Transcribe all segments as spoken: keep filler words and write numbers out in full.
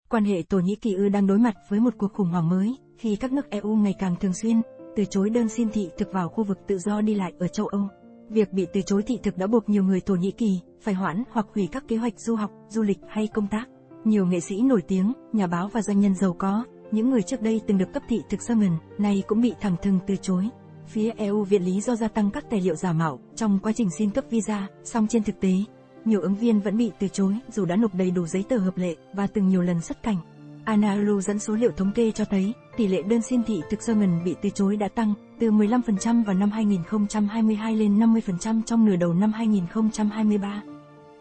Quan hệ Thổ Nhĩ Kỳ ư đang đối mặt với một cuộc khủng hoảng mới, khi các nước e u ngày càng thường xuyên từ chối đơn xin thị thực vào khu vực tự do đi lại ở châu Âu. Việc bị từ chối thị thực đã buộc nhiều người Thổ Nhĩ Kỳ phải hoãn hoặc hủy các kế hoạch du học, du lịch hay công tác. Nhiều nghệ sĩ nổi tiếng, nhà báo và doanh nhân giàu có, những người trước đây từng được cấp thị thực Schengen, nay cũng bị thẳng thừng từ chối. Phía e u viện lý do gia tăng các tài liệu giả mạo trong quá trình xin cấp visa, song trên thực tế, nhiều ứng viên vẫn bị từ chối dù đã nộp đầy đủ giấy tờ hợp lệ và từng nhiều lần xuất cảnh. Analu dẫn số liệu thống kê cho thấy, tỷ lệ đơn xin thị thực Schengen bị từ chối đã tăng từ mười lăm phần trăm vào năm hai nghìn không trăm hai mươi hai lên năm mươi phần trăm trong nửa đầu năm hai nghìn không trăm hai mươi ba.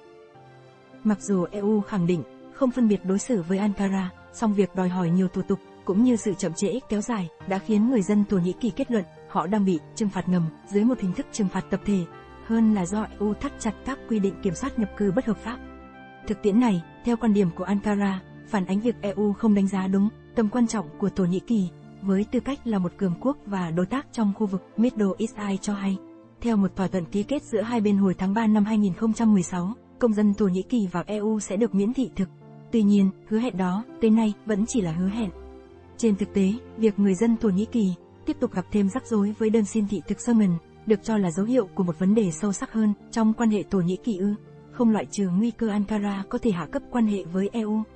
Mặc dù e u khẳng định không phân biệt đối xử với Ankara, song việc đòi hỏi nhiều thủ tục cũng như sự chậm trễ kéo dài đã khiến người dân Thổ Nhĩ Kỳ kết luận họ đang bị trừng phạt ngầm dưới một hình thức trừng phạt tập thể, hơn là do e u thắt chặt các quy định kiểm soát nhập cư bất hợp pháp. Thực tiễn này, theo quan điểm của Ankara, phản ánh việc e u không đánh giá đúng tầm quan trọng của Thổ Nhĩ Kỳ với tư cách là một cường quốc và đối tác trong khu vực. Middle East Eye cho hay, theo một thỏa thuận ký kết giữa hai bên hồi tháng ba năm hai nghìn không trăm mười sáu, công dân Thổ Nhĩ Kỳ vào e u sẽ được miễn thị thực. Tuy nhiên, hứa hẹn đó, tới nay, vẫn chỉ là hứa hẹn. Trên thực tế, việc người dân Thổ Nhĩ Kỳ tiếp tục gặp thêm rắc rối với đơn xin thị thực Schengen được cho là dấu hiệu của một vấn đề sâu sắc hơn trong quan hệ Thổ Nhĩ Kỳ ư, không loại trừ nguy cơ Ankara có thể hạ cấp quan hệ với e u.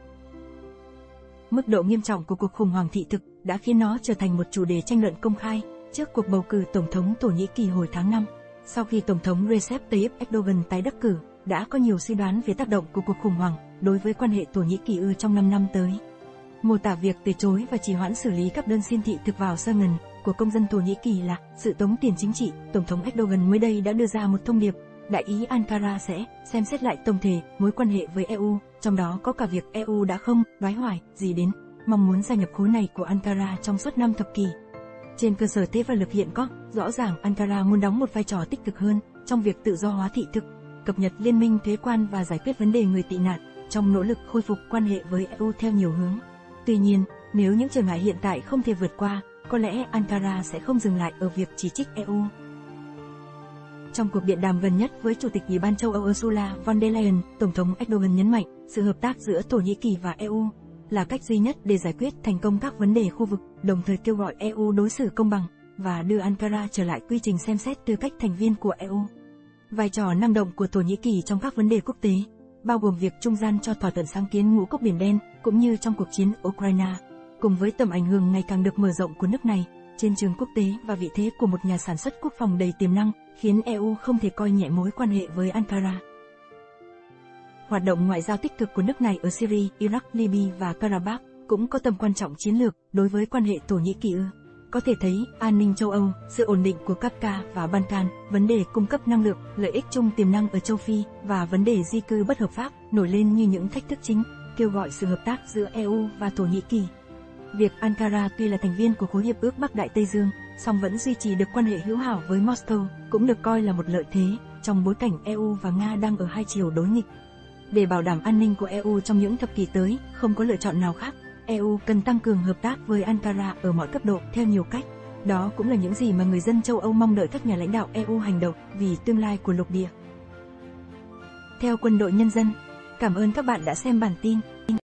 Mức độ nghiêm trọng của cuộc khủng hoảng thị thực đã khiến nó trở thành một chủ đề tranh luận công khai trước cuộc bầu cử Tổng thống Thổ Nhĩ Kỳ hồi tháng năm. Sau khi Tổng thống Recep Tayyip Erdogan tái đắc cử, đã có nhiều suy đoán về tác động của cuộc khủng hoảng đối với quan hệ Thổ Nhĩ Kỳ ư trong năm năm tới. Mô tả việc từ chối và trì hoãn xử lý các đơn xin thị thực vào Schengen của công dân Thổ Nhĩ Kỳ là sự tống tiền chính trị. Tổng thống Erdogan mới đây đã đưa ra một thông điệp, đại ý Ankara sẽ xem xét lại tổng thể mối quan hệ với e u, trong đó có cả việc e u đã không đoái hoài gì đến mong muốn gia nhập khối này của Ankara trong suốt năm thập kỷ. Trên cơ sở thế và lực hiện có, rõ ràng Ankara muốn đóng một vai trò tích cực hơn trong việc tự do hóa thị thực, cập nhật liên minh thuế quan và giải quyết vấn đề người tị nạn, trong nỗ lực khôi phục quan hệ với e u theo nhiều hướng. Tuy nhiên, nếu những trở ngại hiện tại không thể vượt qua, có lẽ Ankara sẽ không dừng lại ở việc chỉ trích e u. Trong cuộc điện đàm gần nhất với Chủ tịch Ủy ban châu Âu Ursula von der Leyen, Tổng thống Erdogan nhấn mạnh sự hợp tác giữa Thổ Nhĩ Kỳ và e u là cách duy nhất để giải quyết thành công các vấn đề khu vực, đồng thời kêu gọi e u đối xử công bằng và đưa Ankara trở lại quy trình xem xét tư cách thành viên của e u. Vai trò năng động của Thổ Nhĩ Kỳ trong các vấn đề quốc tế, bao gồm việc trung gian cho thỏa thuận sáng kiến Ngũ cốc Biển Đen, cũng như trong cuộc chiến Ukraine, cùng với tầm ảnh hưởng ngày càng được mở rộng của nước này trên trường quốc tế và vị thế của một nhà sản xuất quốc phòng đầy tiềm năng, khiến e u không thể coi nhẹ mối quan hệ với Ankara. Hoạt động ngoại giao tích cực của nước này ở Syria, Iraq, Libya và Karabakh cũng có tầm quan trọng chiến lược đối với quan hệ Thổ Nhĩ Kỳ ư. Có thể thấy, an ninh châu Âu, sự ổn định của Kafka và Balkan, vấn đề cung cấp năng lượng, lợi ích chung tiềm năng ở châu Phi và vấn đề di cư bất hợp pháp nổi lên như những thách thức chính, kêu gọi sự hợp tác giữa e u và Thổ Nhĩ Kỳ. Việc Ankara tuy là thành viên của khối hiệp ước Bắc Đại Tây Dương, song vẫn duy trì được quan hệ hữu hảo với Moscow, cũng được coi là một lợi thế trong bối cảnh e u và Nga đang ở hai chiều đối nghịch. Để bảo đảm an ninh của e u trong những thập kỷ tới, không có lựa chọn nào khác, e u cần tăng cường hợp tác với Ankara ở mọi cấp độ theo nhiều cách. Đó cũng là những gì mà người dân châu Âu mong đợi các nhà lãnh đạo e u hành động vì tương lai của lục địa. Theo Quân đội Nhân dân, cảm ơn các bạn đã xem bản tin.